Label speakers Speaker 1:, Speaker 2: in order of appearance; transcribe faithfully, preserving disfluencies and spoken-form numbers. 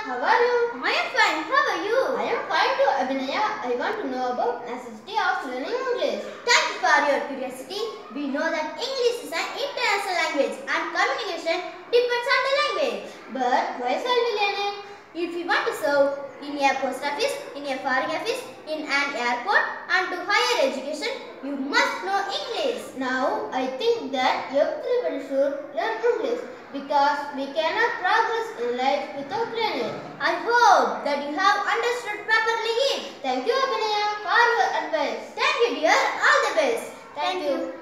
Speaker 1: how are you?
Speaker 2: I am fine. How are you?
Speaker 1: I am fine too, Abhinaya. I want to know about necessity of learning English.
Speaker 2: Thank you for your curiosity. We know that English is an international language and communication depends on the language.
Speaker 1: But why shall we learn it?
Speaker 2: If you want to serve in a post office, in a foreign office, in an airport and to higher education, you must know English.
Speaker 1: Now, I think that everybody should learn English because we cannot progress in life without learning.
Speaker 2: I hope that you have understood properly it.
Speaker 1: Thank you, Abhinaya, for your advice.
Speaker 2: Thank you, dear. All the best.
Speaker 1: Thank you.